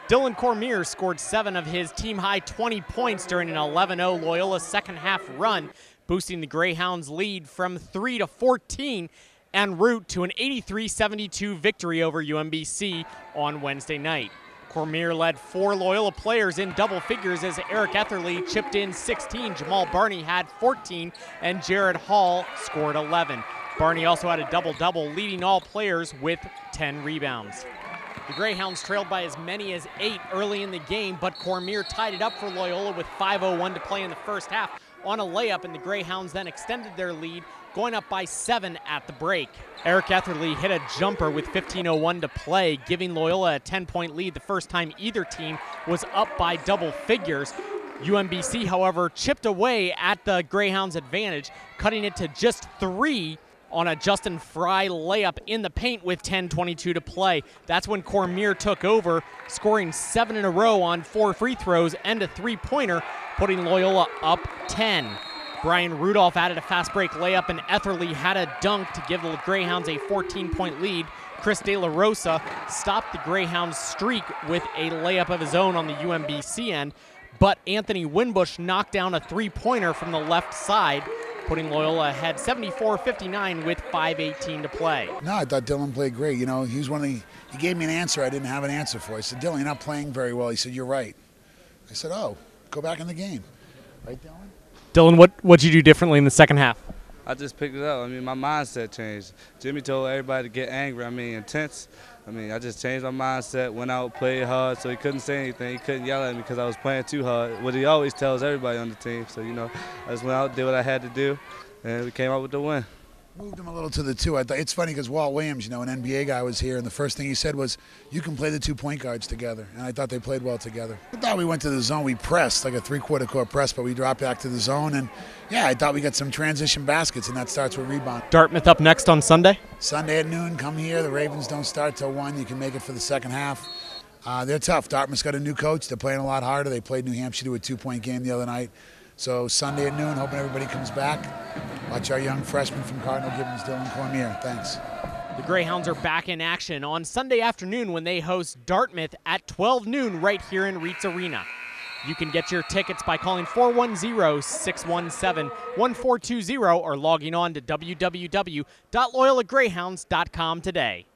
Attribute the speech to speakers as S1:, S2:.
S1: Dylan Cormier scored 7 of his team-high 20 points during an 11-0 Loyola second-half run, boosting the Greyhounds' lead from 3 to 14 en route to an 83-72 victory over UMBC on Wednesday night. Cormier led 4 Loyola players in double figures as Eric Etherly chipped in 16, Jamal Barney had 14, and Jared Hall scored 11. Barney also had a double-double, leading all players with 10 rebounds. The Greyhounds trailed by as many as 8 early in the game, but Cormier tied it up for Loyola with 5:01 to play in the first half on a layup, and the Greyhounds then extended their lead, going up by 7 at the break. Eric Etherly hit a jumper with 15:01 to play, giving Loyola a 10-point lead the first time either team was up by double figures. UMBC, however, chipped away at the Greyhounds' advantage, cutting it to just 3 on a Justin Fry layup in the paint with 10:22 to play. That's when Cormier took over, scoring 7 in a row on 4 free throws and a 3-pointer, putting Loyola up 10. Brian Rudolph added a fast break layup, and Etherly had a dunk to give the Greyhounds a 14-point lead. Chris De La Rosa stopped the Greyhounds' streak with a layup of his own on the UMBC end, but Anthony Winbush knocked down a 3-pointer from the left side, putting Loyola ahead 74-59 with 5:18 to play.
S2: No, I thought Dylan played great. You know, he was he gave me an answer I didn't have an answer for. I said, Dylan, you're not playing very well. He said, you're right. I said, oh, go back in the game. Right, Dylan?
S1: Dylan, what'd you do differently in the second half?
S3: I just picked it up. I mean, my mindset changed. Jimmy told everybody to get angry. I mean, intense. I mean, I just changed my mindset, went out, played hard, so he couldn't say anything. He couldn't yell at me because I was playing too hard, what he always tells everybody on the team. So, you know, I just went out, did what I had to do, and we came out with the win.
S2: Moved him a little to the 2. I thought it's funny because Walt Williams, you know, an NBA guy, was here, and the first thing he said was, you can play the 2 point guards together. And I thought they played well together. I thought we went to the zone. We pressed, like a 3/4 court press, but we dropped back to the zone. And, yeah, I thought we got some transition baskets, and that starts with rebound.
S1: Dartmouth up next on Sunday?
S2: Sunday at noon, come here. The Ravens don't start till 1. You can make it for the second half. They're tough. Dartmouth's got a new coach. They're playing a lot harder. They played New Hampshire to a 2-point game the other night. So Sunday at noon, hoping everybody comes back. Watch our young freshman from Cardinal Gibbons, Dylan Cormier. Thanks.
S1: The Greyhounds are back in action on Sunday afternoon when they host Dartmouth at 12 noon right here in Reitz Arena. You can get your tickets by calling 410-617-1420 or logging on to www.loyolagreyhounds.com today.